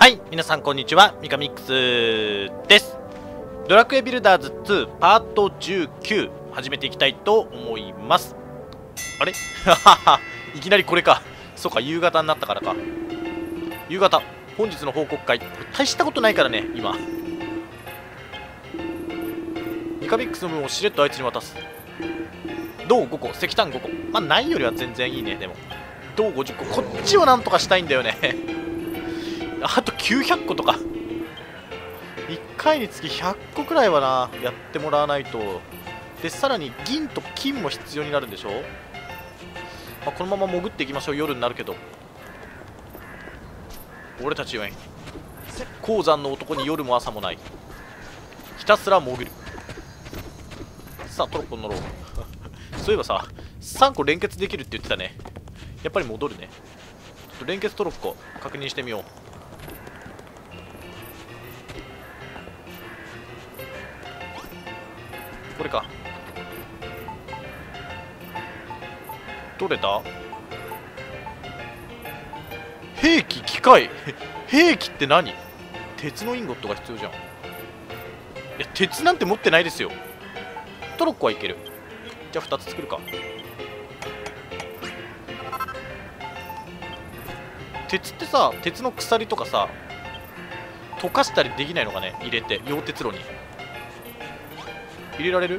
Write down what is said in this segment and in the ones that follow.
はい、皆さんこんにちは、ミカミックスです。ドラクエビルダーズ2パート19始めていきたいと思います。あれいきなりこれか。そうか、夕方になったからか。夕方、本日の報告会。大したことないからね、今。ミカミックスの分をしれっとあいつに渡す。銅5個、石炭5個。まあ、ないよりは全然いいね、でも。銅50個。こっちをなんとかしたいんだよね。あと900個とか。1回につき100個くらいはな、やってもらわないと。で、さらに銀と金も必要になるんでしょ。まあ、このまま潜っていきましょう。夜になるけど。俺たちは鉱山の男に夜も朝もない。ひたすら潜る。さあ、トロッコに乗ろう。そういえばさ、3個連結できるって言ってたね。やっぱり戻るね。ちょっと連結トロッコ確認してみよう。これか。取れた？兵器、機械。兵器って何？鉄のインゴットが必要じゃん。いや、鉄なんて持ってないですよ。トロッコはいける。じゃあ2つ作るか。鉄ってさ、鉄の鎖とかさ、溶かしたりできないのかね。入れて溶鉄炉に入れられる？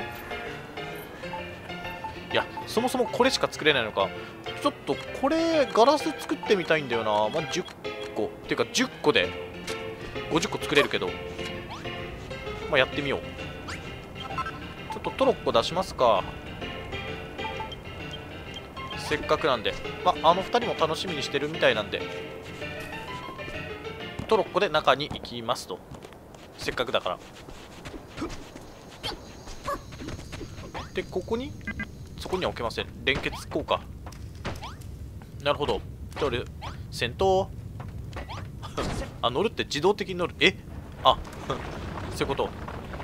いや、そもそもこれしか作れないのか。ちょっとこれガラス作ってみたいんだよな。まあ、10個っていうか10個で50個作れるけど、まあ、やってみよう。ちょっとトロッコ出しますか。せっかくなんで、まあ、あの2人も楽しみにしてるみたいなんで、トロッコで中に行きますと。せっかくだから。で、ここにそこには置けません。連結効果。なるほど。じゃあ俺戦闘あ、乗るって自動的に乗る。え、あそういうこと。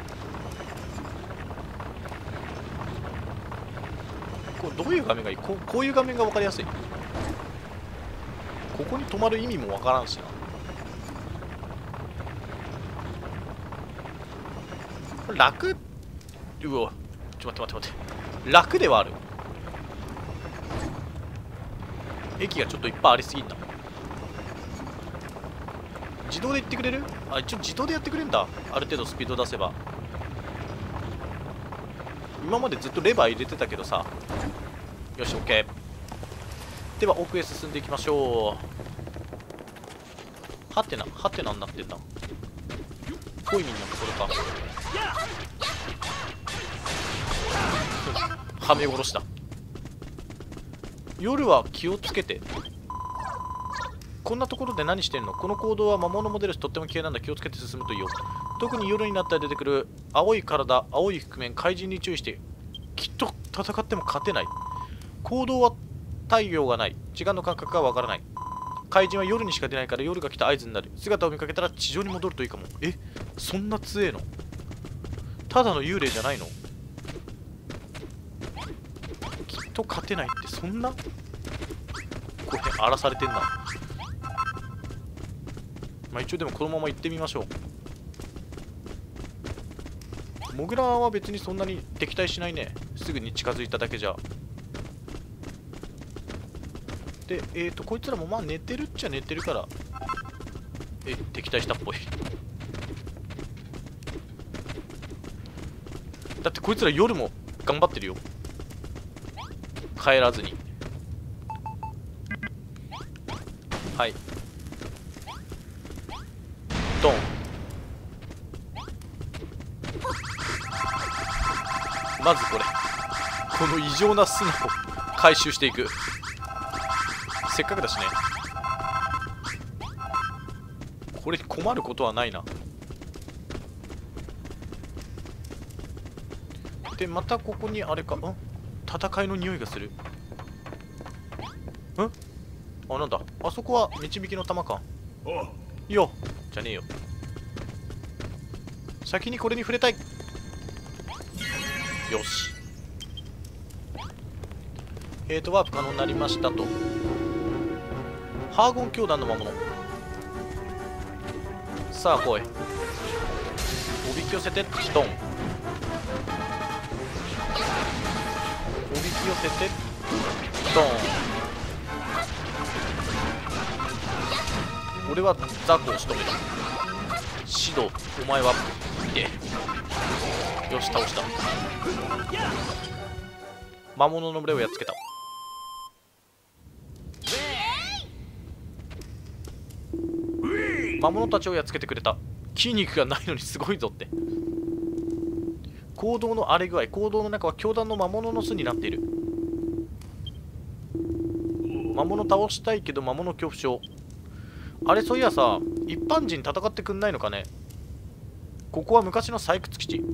これどういう画面がいい？こういう画面が分かりやすい。ここに止まる意味も分からんしな。これ楽。うわ、ちょっと待って楽ではある。駅がちょっといっぱいありすぎんな。自動で行ってくれる？あ、一応自動でやってくれるんだ。ある程度スピード出せば。今までずっとレバー入れてたけどさ。よし、 OK。 では奥へ進んでいきましょう。はてなになってんだ。コイミンのところか。はめ殺した。夜は気をつけて。こんなところで何してんの？この行動は魔物モデルスとっても危険なんだ。気をつけて進むといいよ。特に夜になったら出てくる青い体、青い覆面、怪人に注意して。きっと戦っても勝てない。行動は太陽がない。時間の感覚がわからない。怪人は夜にしか出ないから夜が来た合図になる。姿を見かけたら地上に戻るといいかも。え、そんな強えの？ただの幽霊じゃないの？きっと勝てないってそんな？これ荒らされてんな。まあ一応でもこのまま行ってみましょう。モグラは別にそんなに敵対しないね。すぐに近づいただけじゃ。で、こいつらもまあ寝てるっちゃ寝てるから、敵対したっぽい。だってこいつら夜も頑張ってるよ。帰らずに。はい。ドン。まずこれ。この異常な砂を回収していく。せっかくだしね。これに困ることはないな。で、またここにあれか。戦いの匂いがする。あ、なんだ。あそこは導きの玉か。よじゃねえよ。先にこれに触れたい。よし。ワープ可能になりましたと。ハーゴン教団の魔物。 さあ来い。おびき寄せてドン。おびき寄せてドン。俺はザクを仕留める。シド、お前はでよし倒した。魔物の群れをやっつけた。魔物たちをやっつけてくれた。筋肉がないのにすごいぞって。行動の荒れ具合。行動の中は凶弾の魔物の巣になっている。魔物倒したいけど魔物恐怖症。あれ、そういやさ、一般人戦ってくんないのかね。ここは昔の採掘基地。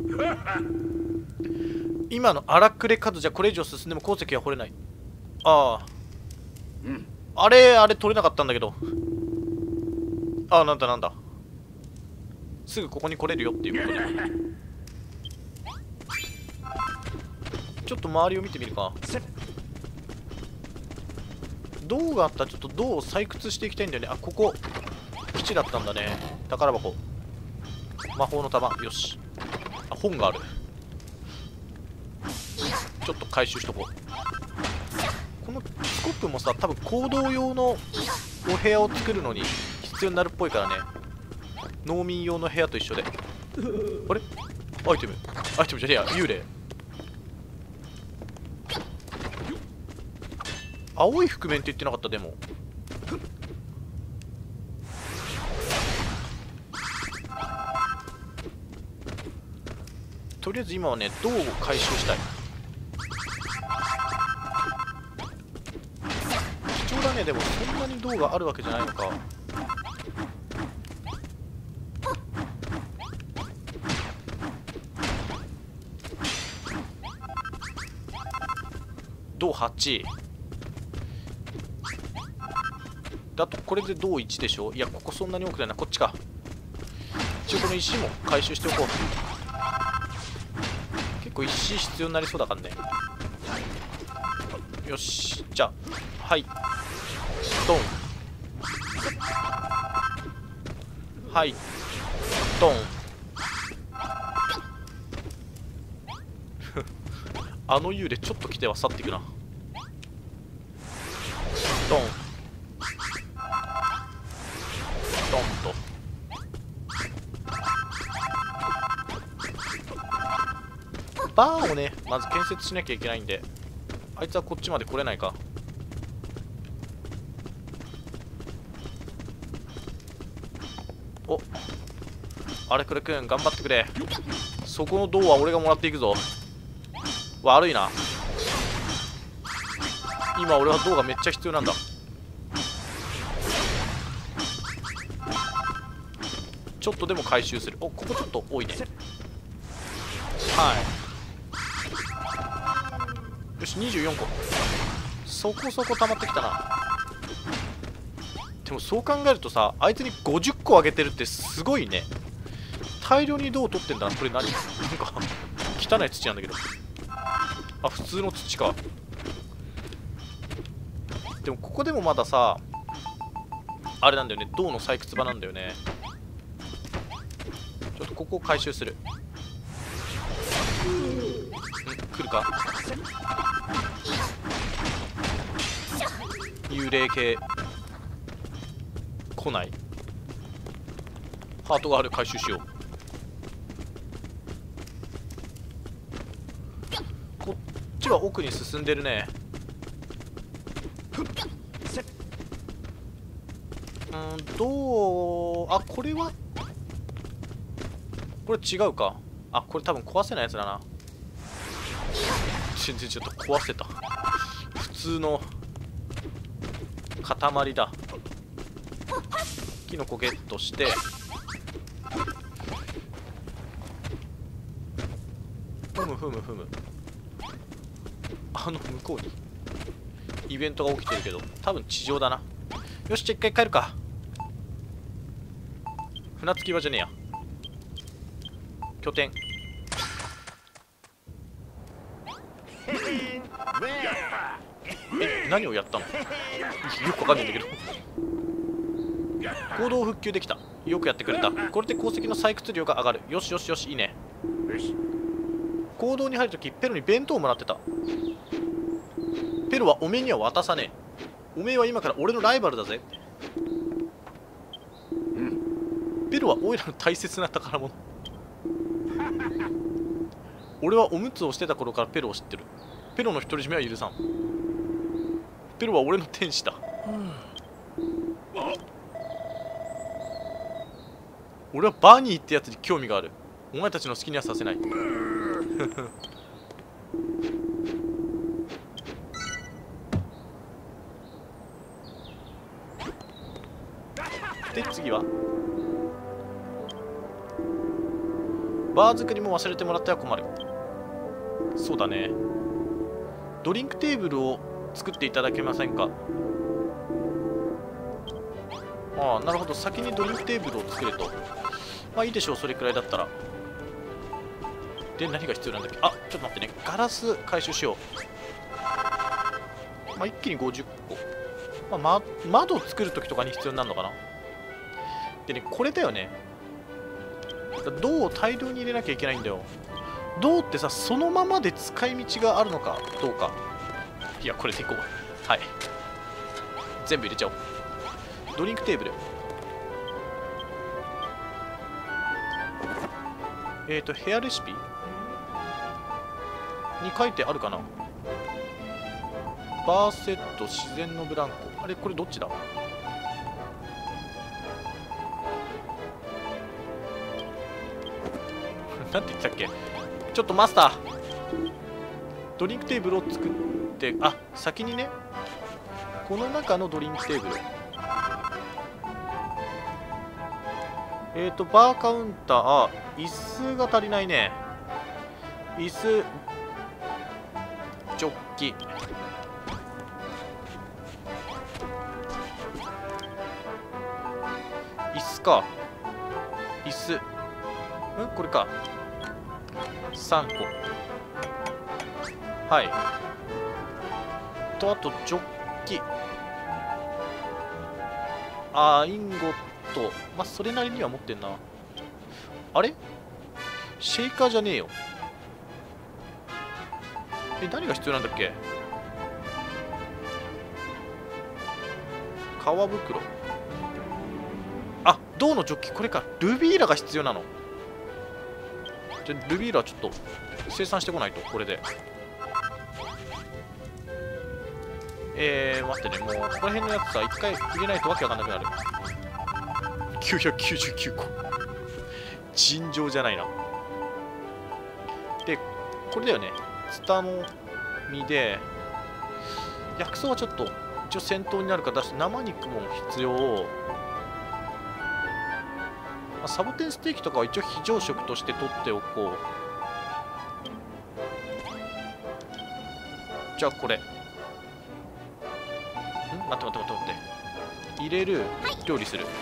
今の荒くれ数じゃこれ以上進んでも鉱石は掘れない。ああ、あれ取れなかったんだけど。ああ、なんだなんだ。すぐここに来れるよっていうことで。ちょっと周りを見てみるか。銅があったらちょっと銅を採掘していきたいんだよね。あ、ここ基地だったんだね。宝箱、魔法の玉、よし。あ、本がある。ちょっと回収しとこう。このスコップもさ、多分行動用のお部屋を作るのに必要になるっぽいからね。農民用の部屋と一緒で。あれ、アイテムじゃねえや、幽霊。青い覆面って言ってなかった。でもとりあえず今はね、銅を回収したい。貴重だね。でもそんなに銅があるわけじゃないのか。銅8だと、これで銅1でしょ。いや、ここそんなに多くないな。こっちか。一応この石も回収しておこう。結構石必要になりそうだからね。よし、じゃあはいドン、はいドンあの幽霊ちょっと来ては去っていくな。ドンドンと。バーをね、まず建設しなきゃいけないんで、あいつはこっちまで来れないか。お、あれくれくん頑張ってくれ。そこの銅は俺がもらっていくぞ。悪いな。今俺は銅がめっちゃ必要なんだ。ちょっとでも回収する。お、ここちょっと多いね。はい、よし、24個。そこそこ溜まってきたな。でもそう考えるとさ、あいつに50個あげてるってすごいね。大量に銅を取ってんだな。これ何なんか汚い土なんだけど。あ、普通の土か。でもここでもまださ、あれなんだよね、銅の採掘場なんだよね。ちょっとここを回収する。来るか。幽霊系来ない。ハートがある。回収しよう。こっちは奥に進んでるね。どう、あ、これはこれ違うか。あ、これ多分壊せないやつだな。全然ちょっと壊せた。普通の塊だ。キノコゲットして、ふむふむふむ。あの向こうにイベントが起きてるけど、多分地上だな。よし、じゃあ一回帰るか。船着き場じゃねえや、拠点。何をやったのよくわかんないんだけど。行動復旧できた。 よくやってくれた。これで鉱石の採掘量が上がる。よしよしよし、いいね。行動に入るときペロに弁当をもらってた。ペロはおめえには渡さねえ。おめえは今から俺のライバルだぜ。ペロはオイラの大切な宝物。俺はおむつをしてた頃からペロを知ってる。ペロの独り占めは許さん。ペロは俺の天使だ。俺はバニーってやつに興味がある。お前たちの好きにはさせない。で次はバー作りも忘れてもらっては困る。そうだね。ドリンクテーブルを作っていただけませんか。ああ、なるほど。先にドリンクテーブルを作れと。まあいいでしょう、それくらいだったら。で、何が必要なんだっけ。あ、ちょっと待ってね。ガラス回収しよう。まあ一気に50個。窓を作るときとかに必要になるのかな。でね、これだよね。銅を大量に入れなきゃいけないんだよ。銅ってさ、そのままで使い道があるのかどうか。いや、これでいこう。はい。全部入れちゃおう。ドリンクテーブル。ヘアレシピに書いてあるかな。バーセット、自然のブランコ。あれ、これどっちだ。なんて言ってたっけ。ちょっとマスター、ドリンクテーブルを作って、あ、先にね、この中のドリンクテーブル、バーカウンター、あ、椅子が足りないね。椅子、ジョッキ、椅子か、椅子、これか、3個。はい。と、あと、ジョッキ。インゴット。まあ、それなりには持ってんな。あれシェイカーじゃねえよ。何が必要なんだっけ。革袋。あ、銅のジョッキ、これか。ルビーラが必要なの。じゃ、ルビーラちょっと生産してこないと。これで待ってね。もうここら辺のやつさ、一回入れないとわけわかんなくなる。999個。尋常じゃないな。で、これだよね。ツタの実で、薬草はちょっと一応戦闘になるから出して、生肉も必要。サボテンステーキとかは一応非常食として取っておこう。じゃあこれ。待って。入れる、料理する。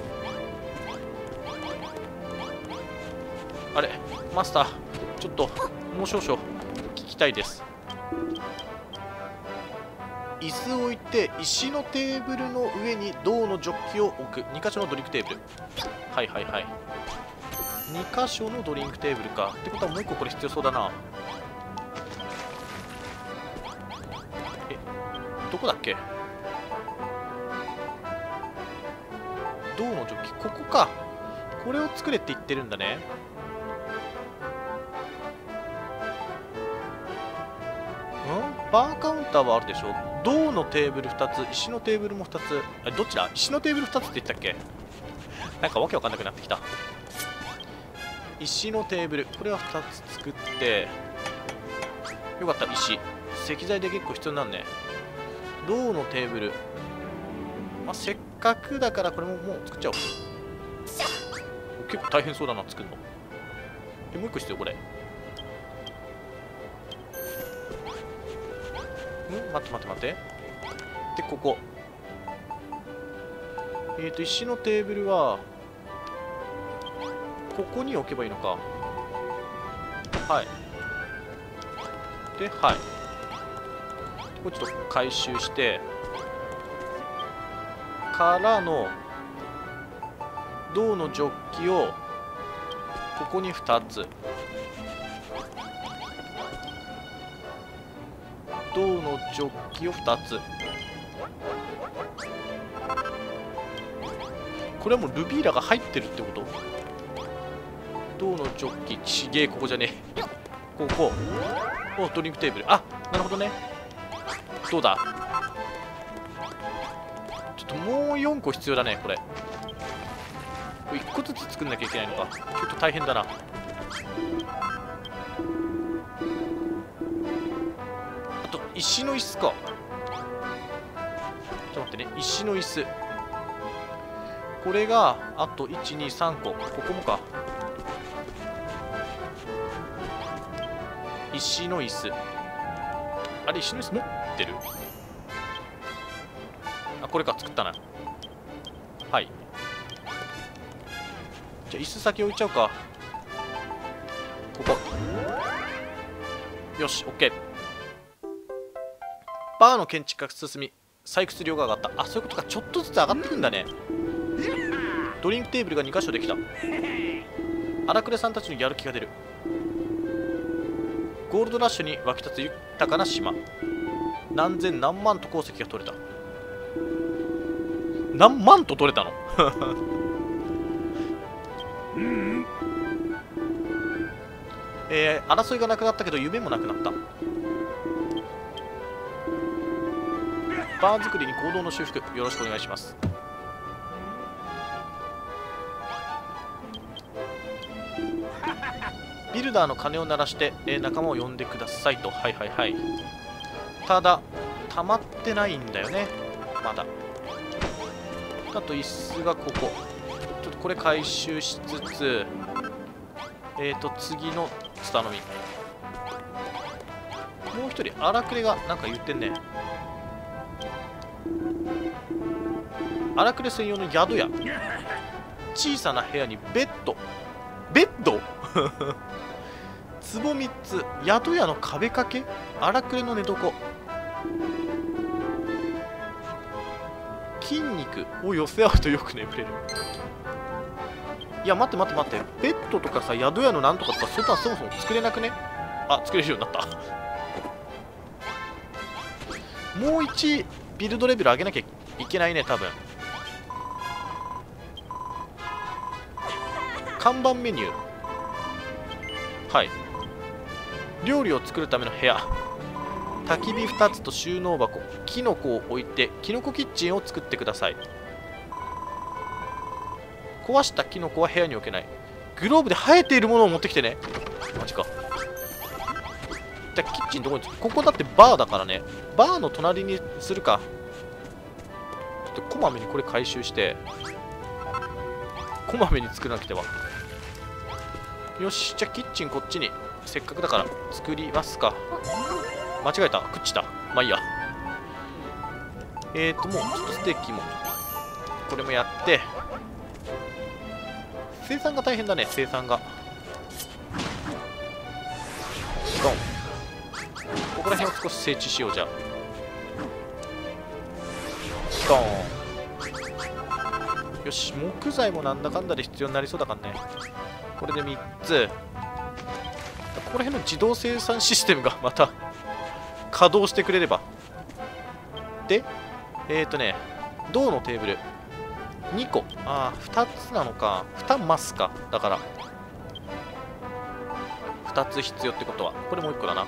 あれ、マスター、ちょっともう少々聞きたいです。椅子を置いて、石のテーブルの上に銅のジョッキを置く。2箇所のドリンクテーブル。はい。2箇所のドリンクテーブルか。ってことはもう1個これ必要そうだな。どこだっけ。銅のジョッキ、ここか。これを作れって言ってるんだね。バーカウンターはあるでしょ。銅のテーブル2つ、石のテーブルも2つ。どっちだ。石のテーブル2つって言ったっけ。なんかわけわかんなくなってきた。石のテーブル、これは2つ作って、よかった。石材で結構必要になるね。銅のテーブル、せっかくだからこれももう作っちゃおう。結構大変そうだな、作るの。もう一個必要、これ。待って。で、ここ。石のテーブルは、ここに置けばいいのか。はい。で、はい。これちょっと回収して、からの、 銅のジョッキをここに2つ、銅のジョッキを2つ。これはもうルビーラが入ってるってこと？銅のジョッキ、ちげえ、ここじゃねえ。ここ。お、ドリンクテーブル。あ、なるほどね。どうだ？ちょっともう4個必要だね、これ。1個ずつ作んなきゃいけないのか。ちょっと大変だな。あと、石の椅子か。ちょっと待ってね、石の椅子。これが、あと、1、2、3個。ここもか。石の椅子。あれ、石の椅子持ってる？あ、これか、作ったな。はい。じゃあ、椅子先置いちゃうか。ここ。よし、オッケー。バーの建築が進み、採掘量が上がった。あ、そういうことか。ちょっとずつ上がってくんだね。ドリンクテーブルが2箇所できた。荒暮さんたちのやる気が出る。ゴールドラッシュに湧き立つ豊かな島。何千何万と鉱石が取れた。何万と取れたの争いがなくなったけど夢もなくなった。バー作りに行動の修復よろしくお願いします。ビルダーの鐘を鳴らして、仲間を呼んでくださいと。はいはいはい。ただ溜まってないんだよね、まだ。あと椅子がここ。ちょっとこれ回収しつつ、次の頼み。もう一人荒くれがなんか言ってんね。荒くれ専用の宿屋。小さな部屋にベッド。ベッド壺3つ。宿屋の壁掛け。荒くれの寝床。筋肉を寄せ合うとよく眠れる。いや、待って待って待って。ベッドとかさ、宿屋のなんとかとか、そんなそもそも作れなくね？あ、作れるようになった。もう1ビルドレベル上げなきゃいけないね、多分。看板メニュー。はい。料理を作るための部屋。焚き火2つと収納箱。キノコを置いて、キノコキッチンを作ってください。壊したキノコは部屋に置けない。グローブで生えているものを持ってきてね。マジか。じゃあキッチンどこに？ここだってバーだからね。バーの隣にするか。ちょっとこまめにこれ回収して、こまめに作らなくては。よし、じゃあキッチンこっちにせっかくだから作りますか。間違えた、食っちた。まあいいや。もうちょっとステーキもこれもやって、生産が大変だね。生産がドン。ここら辺を少し整地しよう。じゃあドン。よし、木材もなんだかんだで必要になりそうだからね。これで3つ。ここら辺の自動生産システムがまた稼働してくれれば。で銅のテーブル2個。ああ、2つなのか。2マスか。だから2つ必要ってことは、これもう1個だな。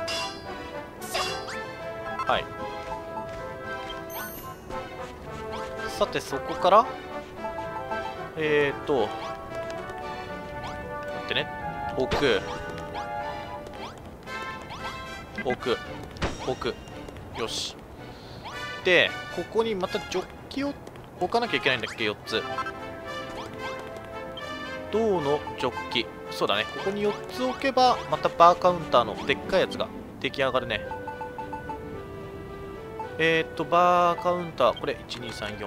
はい。さて、そこから待ってね。置く。よし。で、ここにまたジョッキを置かなきゃいけないんだっけ。4つ。銅のジョッキ。そうだね。ここに4つ置けばまたバーカウンターのでっかいやつが出来上がるね。バーカウンター、これ1234。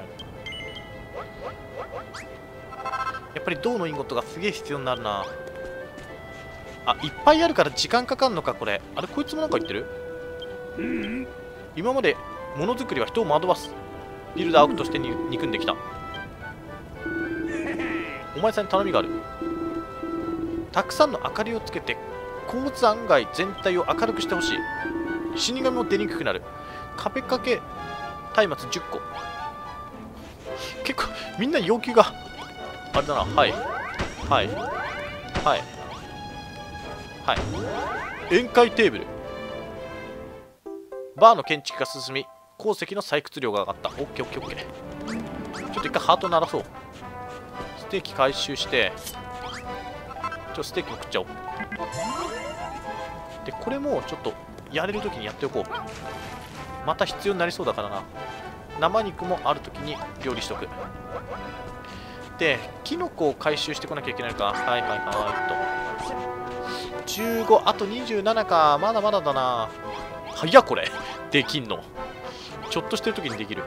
やっぱり銅のインゴットがすげえ必要になるな。あ、いっぱいあるから時間かかんのか、これ。あれ、こいつもなんか言ってる？今までものづくりは人を惑わす。ビルダーアウトとして憎んできた。 お前さんに頼みがある。たくさんの明かりをつけて鉱山街全体を明るくしてほしい。死神も出にくくなる。壁掛け松明10個。結構みんな要求があれだな。はいはいはいはい。宴会テーブル。バーの建築が進み、鉱石の採掘量が上がった。オッケーオッケーオッケー。ちょっと一回ハート鳴らそう。ステーキ回収して、ステーキも食っちゃおう。で、これもちょっとやれるときにやっておこう。また必要になりそうだからな。生肉もあるときに料理しとく。で、キノコを回収してこなきゃいけないか。はいはいはいと。15、あと27か。まだまだだな。早っこれ。できんの。ちょっとしてるときにできる。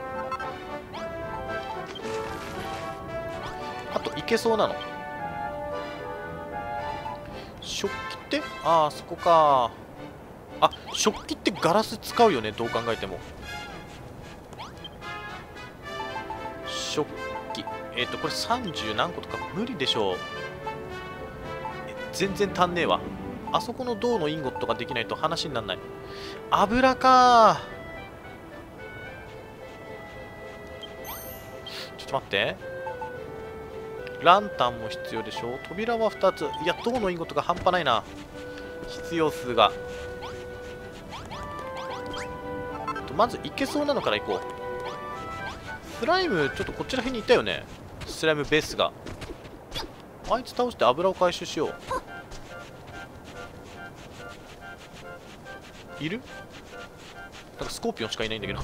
あといけそうなの。食器ってあそこか。あ、食器ってガラス使うよね、どう考えても。食器これ30何個とか無理でしょう。全然足んねえわ。あそこの銅のインゴットができないと話にならない。油か。ちょっと待って。ランタンも必要でしょ。扉は2つ。いや、銅のインゴットが半端ないな。必要数が。まずいけそうなのからいこう。スライムちょっとこちら辺にいたよね。スライムベースが。あいつ倒して油を回収しよう。いる？なんかスコーピオンしかいないんだけど。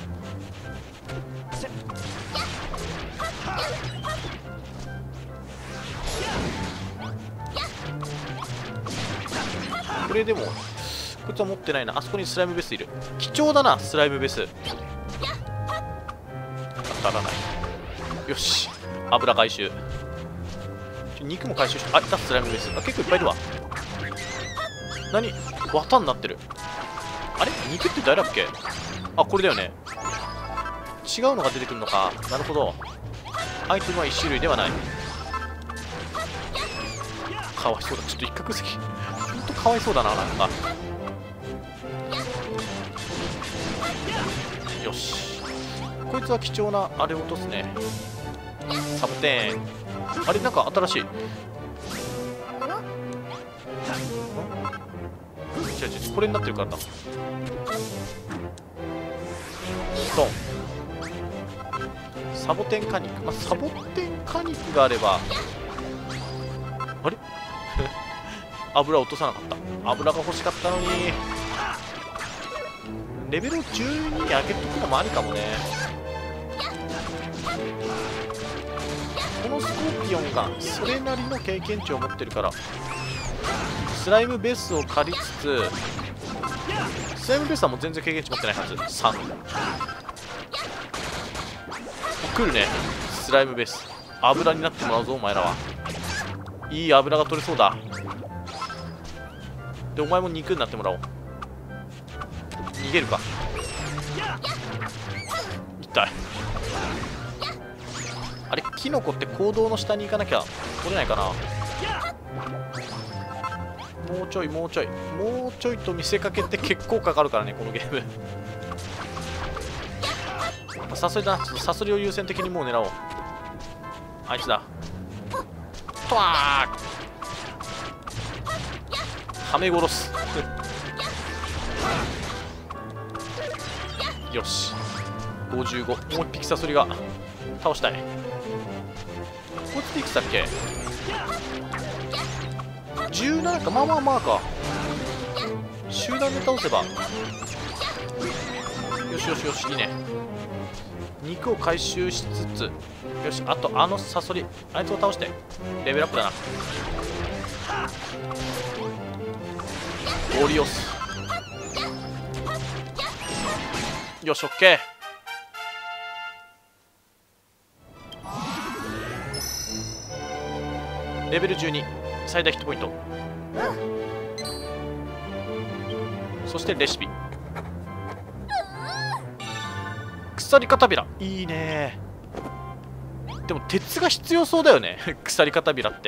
これでもこいつは持ってないな。あそこにスライムベースいる。貴重だな、スライムベース。当たらない。よし、油回収。肉も回収して。あ、いた、スライムベース。あ、結構いっぱいいるわ。何？綿になってる。あれ、肉って誰だっけ？あ、これだよね。違うのが出てくるのか。なるほど。アイテムは1種類ではない。かわいそうだ。ちょっと一角石。ほんとかわいそうだな、なんか。よし。こいつは貴重なあれを落とすね。サボテン。あれ、なんか新しい。違う違う、これになってるからな。ドン。サボテン果肉。まあ、サボテン果肉があれば。あれ油落とさなかった。油が欲しかったのに。レベルを12に上げとくのもありかもね。このスコーピオンがそれなりの経験値を持ってるから、スライムベースを借りつつ、スライムベースはもう全然経験値持ってないはず。3来るね。スライムベース油になってもらうぞ、お前らは。いい油が取れそうだ。で、お前も肉になってもらおう。逃げるか。痛い。あれ、キノコって坑道の下に行かなきゃ取れないかな。もうちょいもうちょいもうちょいと見せかけて結構かかるからね、このゲーム。サソリだ。ちょっとサソリを優先的にもう狙おう。あいつだ。とわーはめ殺す。よし、55。もう一匹サソリが倒したい。こいつでいくつだっけ。17か。まあまあまあか。集団で倒せば。よしよしよし、いいね。肉を回収しつつ、よし、あとあのサソリ、あいつを倒してレベルアップだな。オリオス。よし、オッケー。レベル12、最大ヒットポイント。そしてレシピ。鎖片びら、いいね。 でも鉄が必要そうだよね鎖片びらって。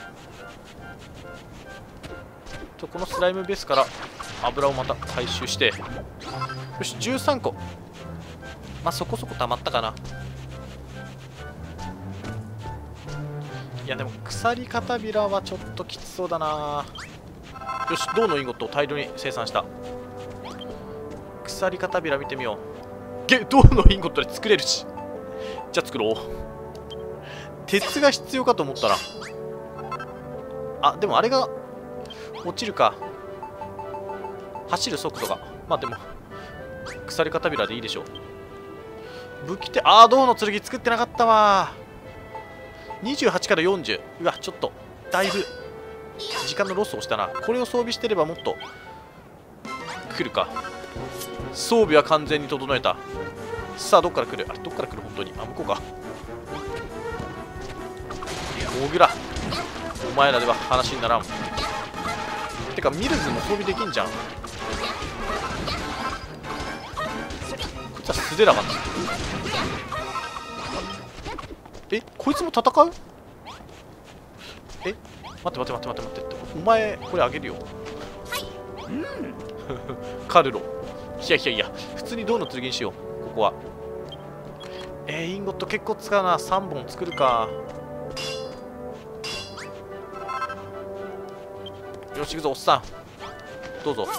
このスライムベースから油をまた回収して、よし13個、まあそこそこ溜まったかな。いやでも鎖片びらはちょっときつそうだな。よし、銅のインゴットを大量に生産した。鎖片びら見てみよう。銅のインゴットで作れるし、じゃあ作ろう。鉄が必要かと思ったら、あ、でもあれが落ちるか。走る速度が、まあでも鎖片びらでいいでしょう。武器って、ああ銅の剣作ってなかったわ。28から40、うわちょっとだいぶ時間のロスをしたな。これを装備してればもっと来るか。装備は完全に整えた。さあどっから来る、あれどっから来る、本当に、あ向こうか。モグラ、お前らでは話にならん。てかミルズも装備できんじゃん。こいつは素手だからな。こいつも戦う？待ってお前これあげるよカルロ。いや普通に銅の剣にしよう。ここはインゴット結構使うな。3本作るか。よし行くぞおっさん、どうぞ。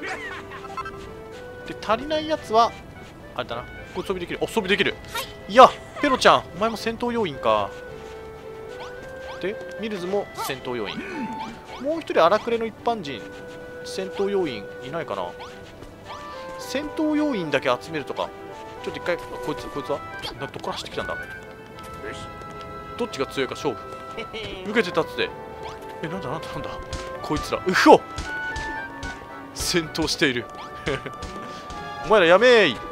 で足りないやつはあれだな、これ装備できる。装備できる。いやペロちゃんお前も戦闘要員か。でミルズも戦闘要員。もう一人荒くれの一般人戦闘要員いないかな。戦闘要員だけ集めるとか。ちょっと一回こいつはどっから走ってきたんだ。どっちが強いか勝負。受けて立つで。なんだこいつら、うお戦闘しているお前らやめーい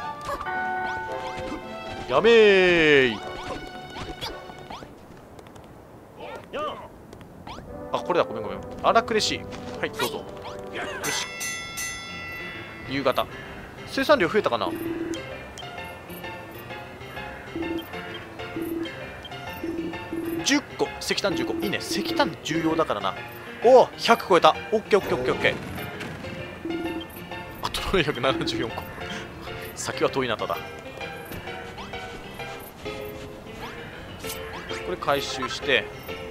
あ、これだ、ごめん荒くれしい。はい、どうぞ。よし夕方生産量増えたかな。10個石炭10個いいね。石炭重要だからな。おお100超えた。オッケー。あと474個先は遠いな。ただこれ回収して、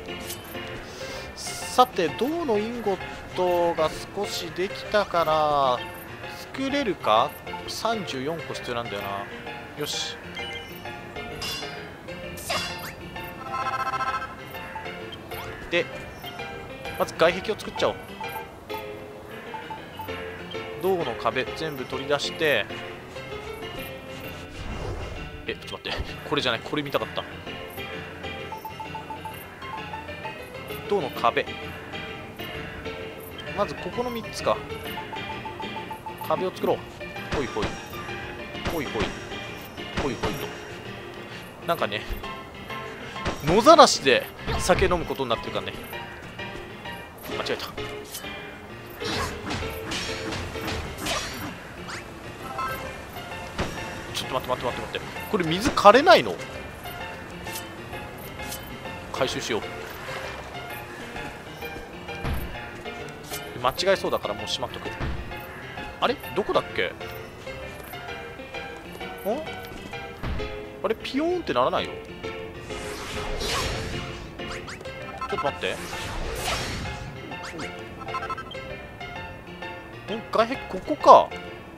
さて銅のインゴットが少しできたから作れるか。34個必要なんだよな。よしでまず外壁を作っちゃおう。銅の壁全部取り出して、ちょっと待って、これじゃない、これ見たかった。銅の壁、まずここの3つか。壁を作ろう。ほいほいと。なんかね野ざらしで酒飲むことになってるからね。間違えた。ちょっと待って。これ水枯れないの？回収しよう。間違えそうだからもうしまっとく。あれどこだっけ？あれピヨーンってならないよ。ちょっと待って。外壁ここか。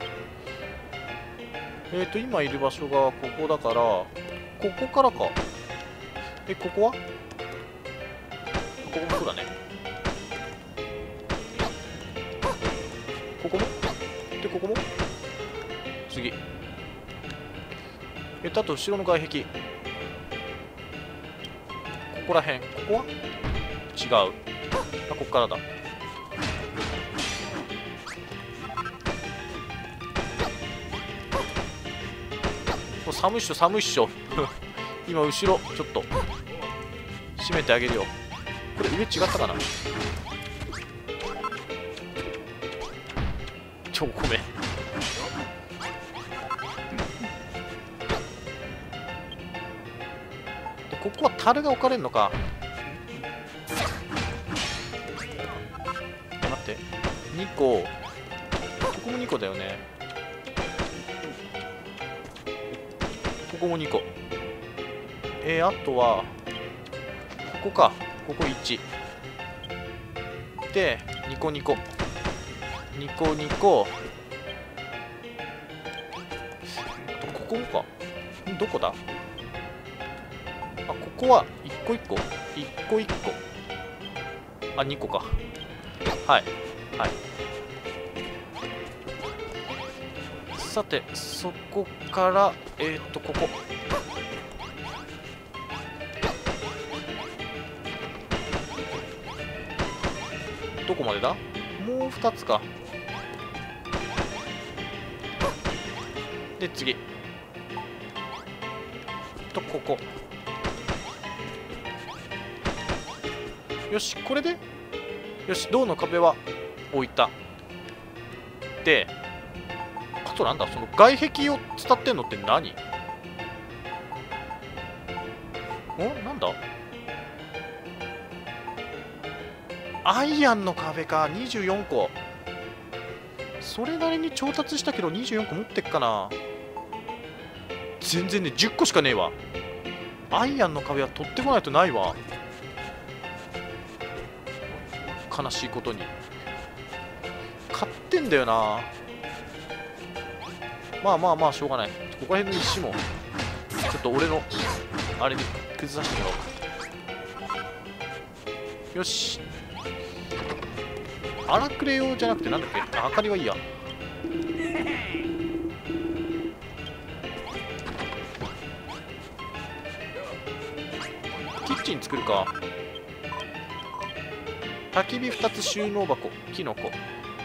今いる場所がここだから、ここからか。ここは？ここもそうだね。ここも？で、ここも？次。あと後ろの外壁。ここらへん。ここは？違う。ここからだ。寒いっしょ今後ろちょっと閉めてあげるよ。これ上違ったかな。ごめん。 ここは樽が置かれるのか。待って、2個、ここも2個だよね。ここも2個。あとはここか。ここ1で2個2個2個2個。ここもか。どこだ。あ、ここは1個1個1個1個。あ、2個か。はいはい。さてそこからここ。どこまでだ。もう2つか。で次とここ。よし、これでよし、銅の壁は置いた。であとなんだ、その外壁を伝ってんのって何。なんだ、アイアンの壁か。24個。それなりに調達したけど24個持ってっかな。全然ね、10個しかねえわ。アイアンの壁は取ってこないとないわ。悲しいことに買ってんだよな。まあまあまあしょうがない。ここら辺の石もちょっと俺のあれで崩させてもらおう。よし、荒くれ用じゃなくてなんだっけ。あ、明かりはいいや。キッチン作るか。焚き火2つ、収納箱、キノコ。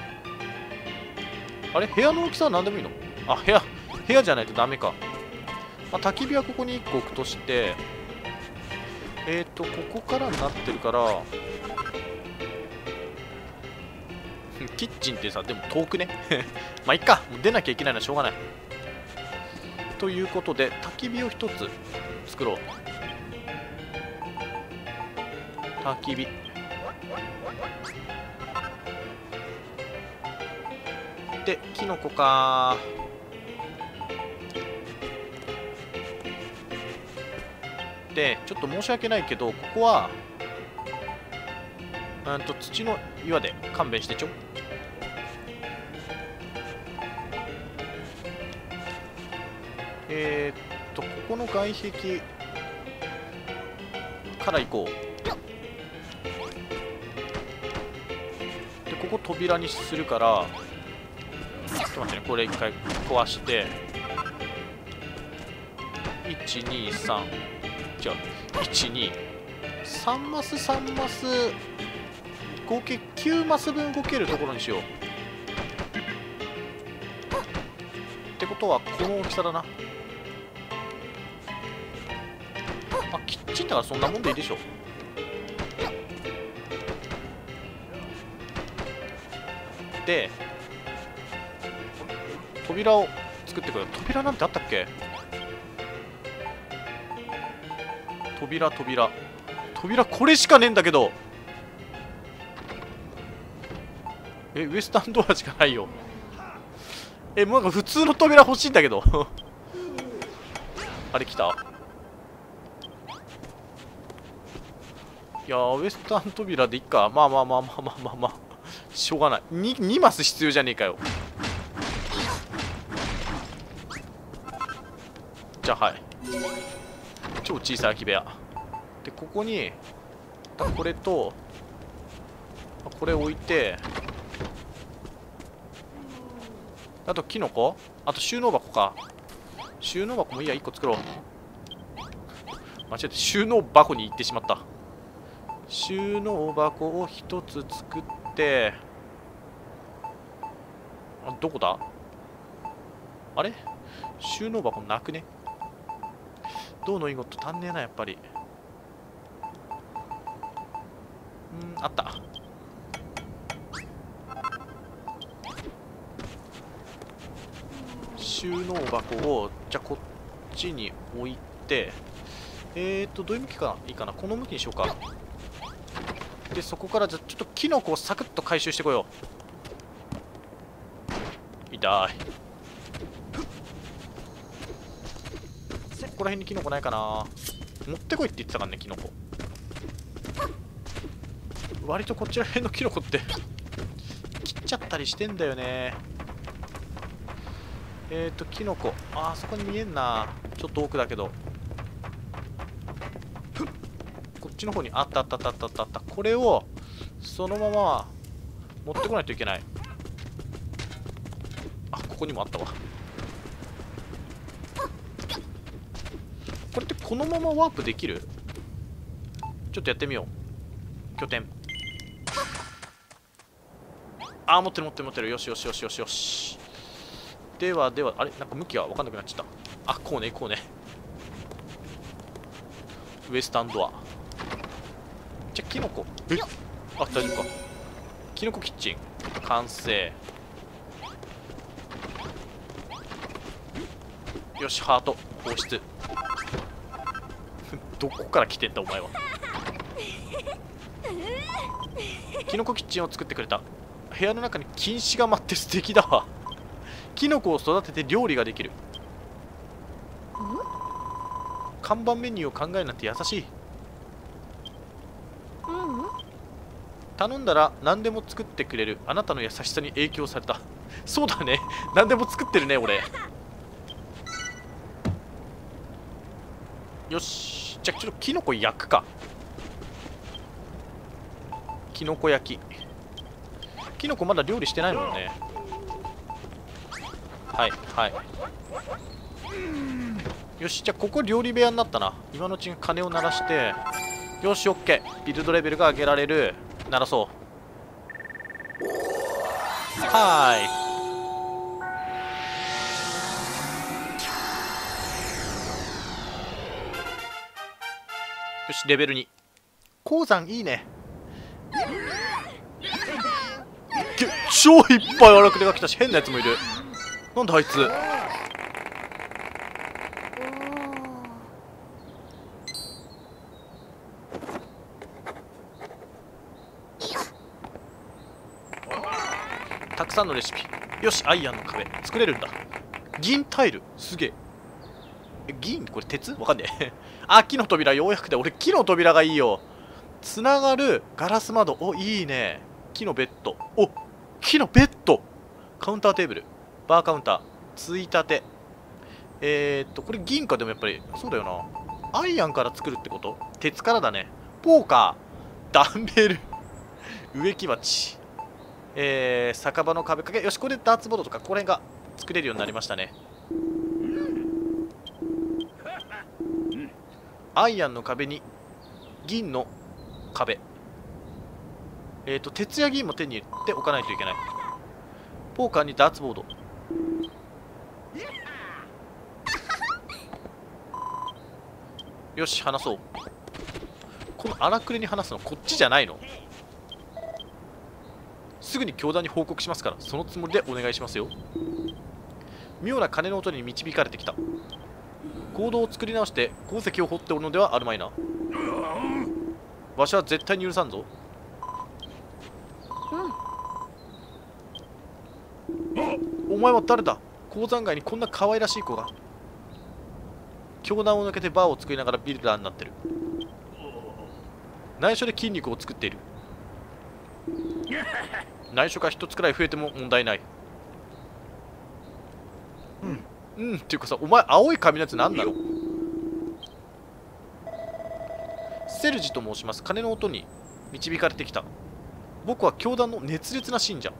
あれ、部屋の大きさは何でもいいの。あ、部屋じゃないとダメか。まあ、焚き火はここに1個置くとして、ここからになってるからキッチンってさ、でも遠くねまあいっか、もう出なきゃいけないのはしょうがないということで、焚き火を1つ作ろう。焚き火で、キノコか。で、ちょっと申し訳ないけど、ここは土の岩で勘弁してちょ。ここの外壁から行こう。で、ここ扉にするから、ちょっと待ってね、これ一回壊して、123、違う、123マス3マス合計9マス分動けるところにしよう。ってことはこの大きさだな。あ、キッチンだからそんなもんでいいでしょ。で、扉を作ってくる。扉なんてあったっけ。扉これしかねえんだけど。ウエスタンドアしかないよ。もうなんか普通の扉欲しいんだけどあれ来た。いやウエスタン扉でいっか。まあしょうがない。2マス必要じゃねえかよ。じゃあはい、超小さい空き部屋で、ここにこれとこれ置いて、あとキノコ、あと収納箱か。収納箱もいいや、1個作ろう。間違えて収納箱に行ってしまった。収納箱を1つ作って、どこだ。あれ、収納箱なくね。銅のインゴット足んねえな、やっぱり。あった。収納箱をじゃあこっちに置いて、 どういう向きかないいかな、この向きにしようか。でそこからじゃちょっとキノコをサクッと回収してこよう。痛い。ここら辺にキノコないかな。持ってこいって言ってたからね、キノコ。割とこっちら辺のキノコって切っちゃったりしてんだよね。キノコ、あそこに見えんな。ちょっと奥だけど、こっちの方にあったあったあったあったあったあった。これをそのまま持ってこないといけない。あ、ここにもあったわ。これってこのままワープできる？ちょっとやってみよう。拠点。あー、持ってる持ってる持ってる。よしよしよしよしよし。ではでは、あれなんか向きは分かんなくなっちゃった。あ、こうねこうね。ウエスタンドア。じゃあキノコ、あ、大丈夫か。キノコキッチン完成。よし、ハート放出。どこから来てんだお前は。キノコキッチンを作ってくれた。部屋の中に菌糸が舞って素敵だわ。キノコを育てて料理ができる。看板メニューを考えるなんて優しい。頼んだら何でも作ってくれる。あなたの優しさに影響された。そうだね、何でも作ってるね俺。よし、じゃあちょっとキノコ焼くか。キノコ焼き。キノコまだ料理してないもんね。はいはい。よし、じゃあここ料理部屋になったな。今のうちに鐘を鳴らして。よし、オッケー。ビルドレベルが上げられる。鳴らそう。はーい。よし、レベル2。鉱山いいね。超いっぱい荒くれが来たし、変なやつもいる。なんだあいつ。たくさんのレシピ。よし、アイアンの壁作れるんだ。銀タイルすげえ。銀これ鉄わかんねえ。あ、木の扉ようやくで。俺木の扉がいいよ。つながるガラス窓。お、いいね。木のベッド。お、木のベッド。カウンターテーブル、バーカウンター、ついたて。これ銀貨でもやっぱりそうだよな。アイアンから作るってこと？鉄からだね。ポーカー、ダンベル、植木鉢、酒場の壁掛け。よし、これでダーツボードとかこれが作れるようになりましたね。アイアンの壁に銀の壁。鉄や銀も手に入れておかないといけない。ポーカーにダーツボード。よし、話そう。この荒くれに話すのこっちじゃないの？すぐに教団に報告しますから、そのつもりでお願いしますよ。妙な鐘の音に導かれてきた。行動を作り直して鉱石を掘っておるのではあるまいな。わしは絶対に許さんぞ。お前は誰だ？鉱山街にこんな可愛らしい子が。教団を抜けてバーを作りながらビルダーになってる。内緒で筋肉を作っている。内緒が一つくらい増えても問題ない。っていうかさ、お前青い髪のやつ何なの？セルジと申します。鐘の音に導かれてきた。僕は教団の熱烈な信者。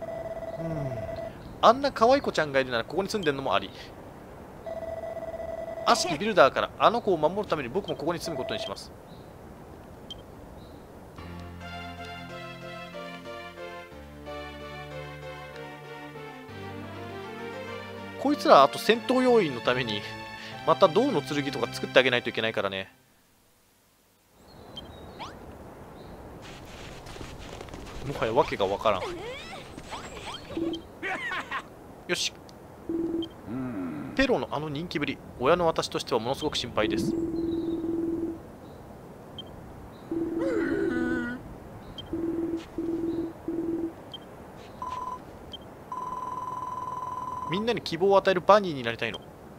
あんな可愛い子ちゃんがいるならここに住んでるのもあり。悪しきビルダーからあの子を守るために僕もここに住むことにします。こいつらあと戦闘要員のためにまた銅の剣とか作ってあげないといけないからね。もはや訳がわからん。よし。ペロのあの人気ぶり、親の私としてはものすごく心配です。 みんなに希望を与えるバニーになりたいの。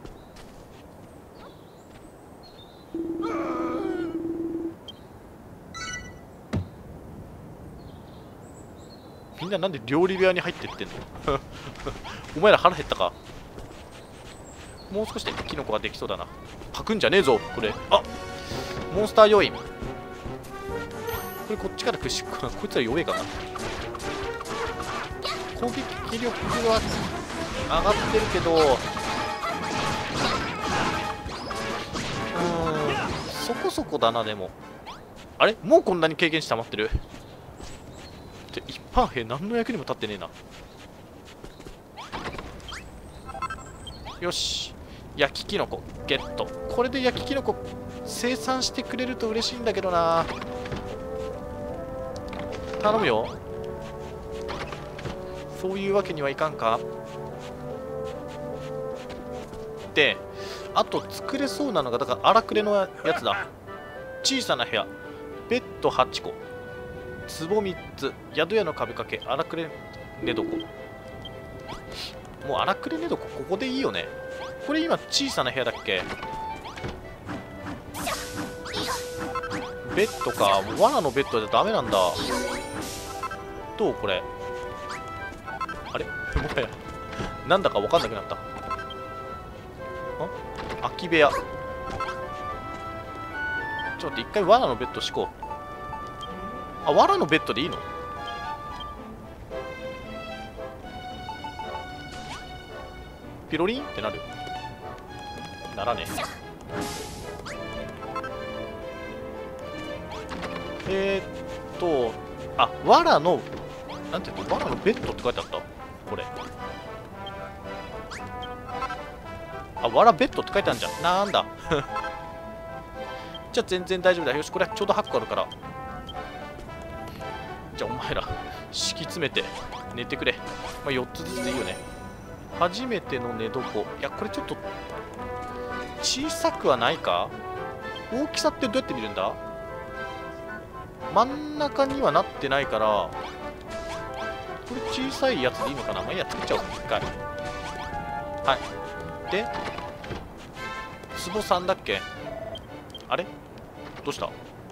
みんななんで料理部屋に入ってってんのお前ら腹減ったか。もう少しでキノコができそうだな。パクんじゃねえぞこれ。あ、モンスター要員。これこっちからこいつら弱えかな。攻撃力は上がってるけど、そこそこだな。でもあれ、もうこんなに経験値溜まってるって。一般兵何の役にも立ってねえな。よし、焼きキノコゲット。これで焼きキノコ生産してくれると嬉しいんだけどな。頼むよ。そういうわけにはいかんか。で、あと作れそうなのがだから荒くれのやつだ。小さな部屋、ベッド8個、壺3つ、宿屋の壁掛け、荒くれ寝床。もう荒くれ寝床ここでいいよね。これ今小さな部屋だっけ。ベッドか。罠のベッドじゃダメなんだ。どうこれ。あれもはやなんだか分かんなくなった。空き部屋。ちょっと待って、一回罠のベッド敷こう。あ、藁のベッドでいいの？ピロリンってなる？ならねえ。あ、藁の、なんていうの、藁のベッドって書いてあったこれ。あ、藁ベッドって書いてあるじゃん。なんだじゃあ全然大丈夫だ。よし、これちょうど8個あるから。じゃあお前ら敷き詰めて寝てくれ。まあ、4つずつでいいよね。初めての寝床。いや、これちょっと小さくはないか。大きさってどうやって見るんだ。真ん中にはなってないから、これ小さいやつでいいのかな。まあいいや、作っちゃおう一回。はい。で壺3だっけ。あれどうした。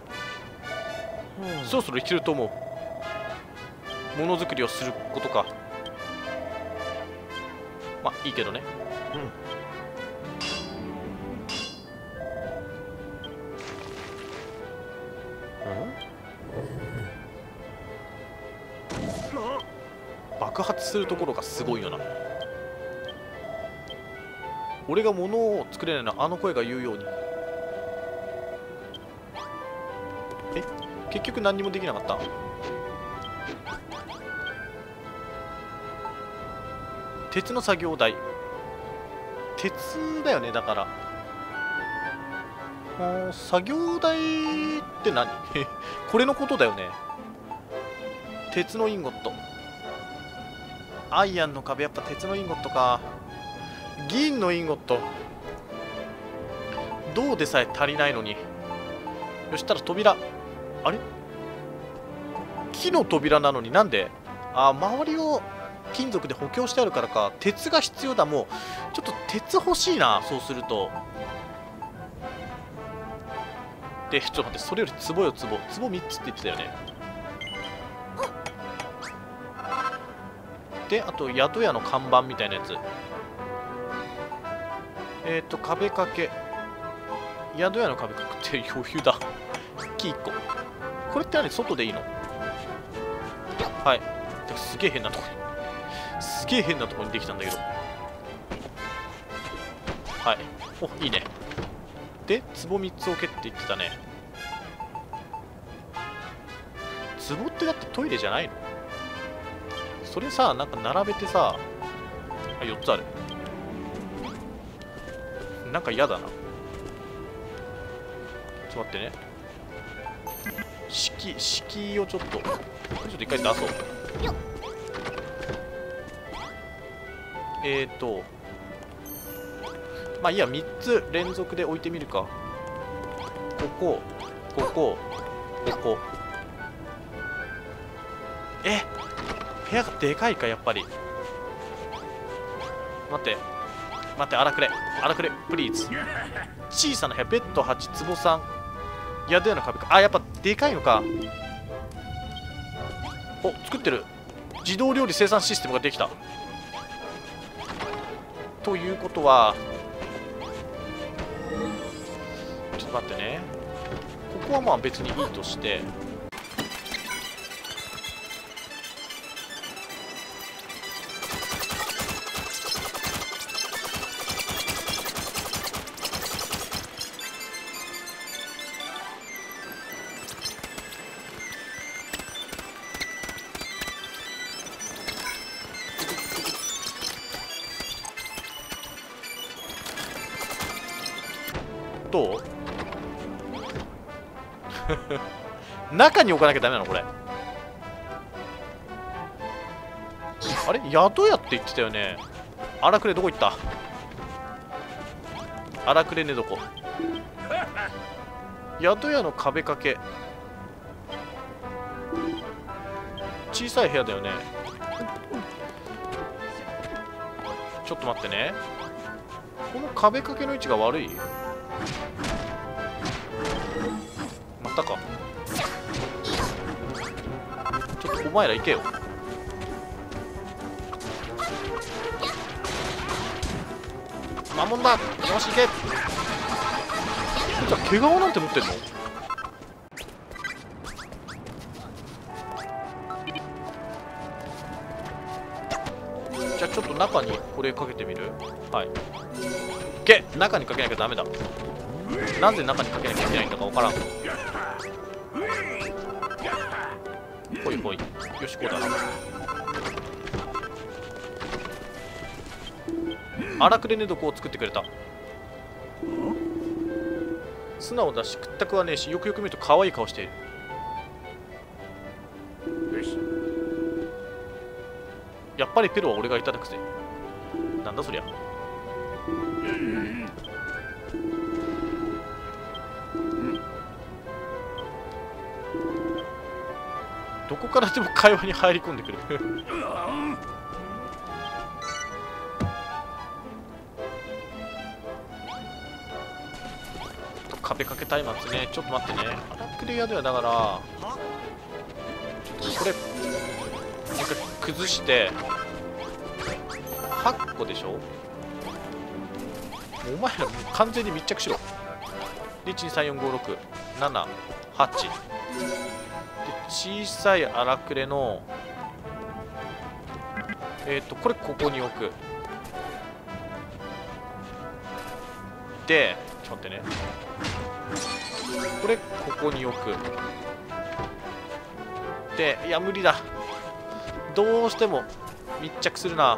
そろそろ生きると思う。ものづくりをすることか。まあいいけどね。爆発するところがすごいよな。俺が物を作れないのはあの声が言うように。結局何にもできなかった。鉄の作業台。鉄だよね。だから作業台って何これのことだよね。鉄のインゴット。アイアンの壁、やっぱ鉄のインゴットか。銀のインゴット。銅でさえ足りないのに。そしたら扉。あれ木の扉なのになんで。周りを金属で補強してあるからか。鉄が必要だ。もうちょっと鉄欲しいな。そうすると。で、ちょっと待って、それより壺よ、壺3つって言ってたよね。で、あと宿屋の看板みたいなやつ。壁掛け。宿屋の壁掛けって余裕だ。木1個。これって何、外でいいの？はい。すげえ変なとこにできたんだけど。はい。お、いいね。で、壺3つ置けって言ってたね。壺ってだってトイレじゃないの？それさ、なんか並べてさ、4つある。なんか嫌だな。ちょっと待ってね。敷居をちょっと一回出そう。まあいいや、3つ連続で置いてみるか。ここ。部屋がでかいか、やっぱり。 待って待って、荒くれ荒くれプリーズ。小さな部屋、ベッド8、壺3、宿屋の壁か。あ、やっぱでかいのか。お、作ってる。自動料理生産システムができた。ということは、ちょっと待ってね。ここはまあ別にいいとして、どう中に置かなきゃダメなのこれ。あれ、宿屋って言ってたよね。荒くれどこ行った。荒くれねどこ。宿屋の壁掛け、小さい部屋だよね。ちょっと待ってね。この壁掛けの位置が悪い。またか。ちょっとお前ら行けよ。守んだ。よし行け。じゃあ毛皮なんて持ってんの。じゃあちょっと中にこれかけてみる。はい。中にかけなきゃダメだ。なぜ中にかけなきゃいけないんだかわからん。ほいほい。よし、こうだな。荒くれ寝床を作ってくれた。素直だし屈託はねえし、よくよく見ると可愛い顔している。やっぱりペロは俺がいただくぜ。なんだそりゃ。どこからでも会話に入り込んでくる。壁掛けたい松ね。ちょっと待ってね。荒くれ宿屋だから、ちょっとこれ一回崩して8個でしょ。もうお前らもう完全に密着しろ。で1234567 8で、小さい荒くれのこれここに置く。でちょっと待ってね、これここに置く。で、いや無理だ、どうしても密着するな。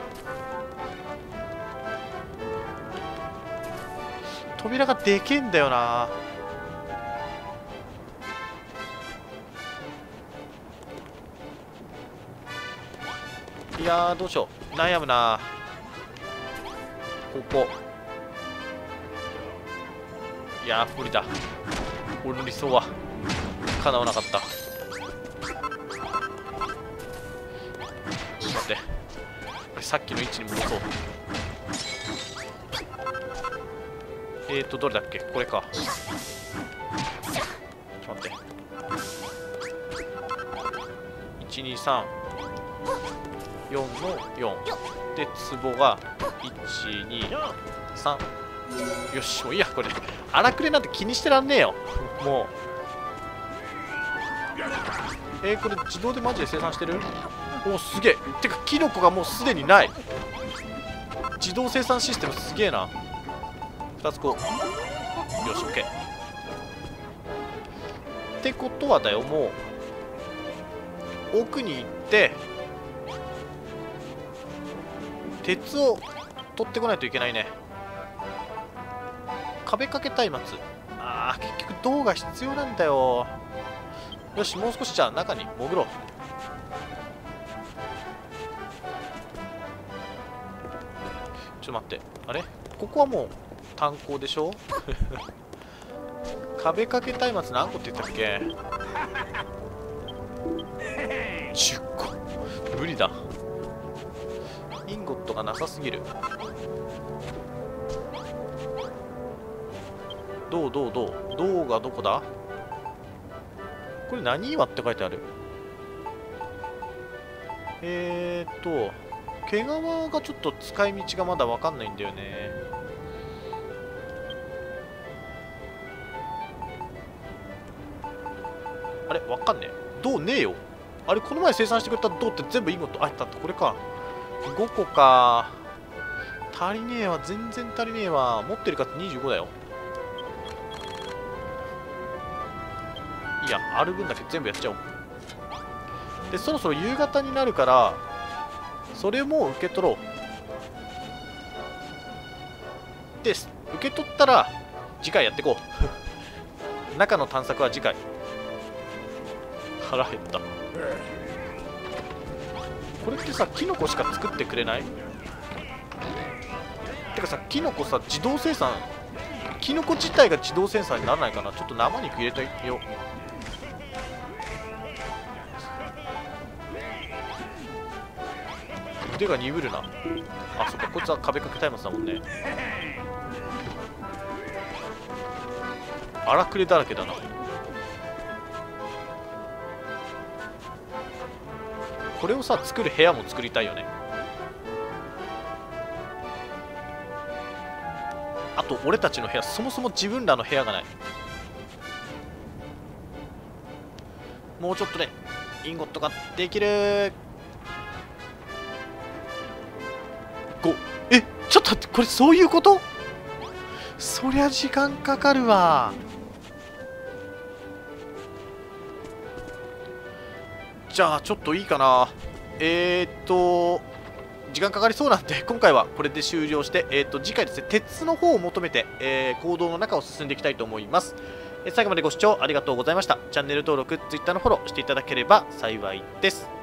扉がでけえんだよな。いやーどうしよう、悩むな。ここいやー無理だ、俺の理想は叶わなかった。待って、これさっきの位置に戻そう。どれだっけ、これか。ちょっと待って、123 4の4で、壺が123。よし、もういいや。これ荒くれなんて気にしてらんねえよもう。これ自動でマジで生産してる。お、すげえ。てかキノコがもうすでにない。自動生産システムすげえな。2つこう。よし、 OK。 ってことはだよ、もう奥に行って鉄を取ってこないといけないね。壁掛け松明。あー、結局銅が必要なんだよ。よし、もう少しじゃあ中に潜ろう。ちょっと待って、あれ、ここはもう炭鉱でしょ壁掛け松何個って言ったっけ。10個無理だ。 インゴットがなさすぎる。銅がどこだ？これ何岩って書いてある。毛皮がちょっと使い道がまだ分かんないんだよね。あれ分かんねえ。銅ねえよ。あれこの前生産してくれた銅って全部インゴット。あったってこれか。5個か。足りねえわ。全然足りねえわ。持ってる数25だよ。いや、ある分だけ全部やっちゃおう。で、そろそろ夕方になるから、それも受け取ろう。で、受け取ったら、次回やっていこう。中の探索は次回。腹減った。これってさ、キノコしか作ってくれない？てかさ、キノコさ、自動生産、キノコ自体が自動生産にならないかな。ちょっと生肉入れてよ。腕が鈍るな。あ、そっか、こいつは壁掛け松明だもんね。荒くれだらけだな。これをさ、作る部屋も作りたいよね。あと俺たちの部屋、そもそも自分らの部屋がない。もうちょっとでインゴットができる。5。ちょっと待って、これそういうこと？そりゃ時間かかるわ。じゃあちょっといいかな。時間かかりそうなんで今回はこれで終了して、次回ですね、鉄の方を求めて、行動の中を進んでいきたいと思います。最後までご視聴ありがとうございました。チャンネル登録、Twitter のフォローしていただければ幸いです。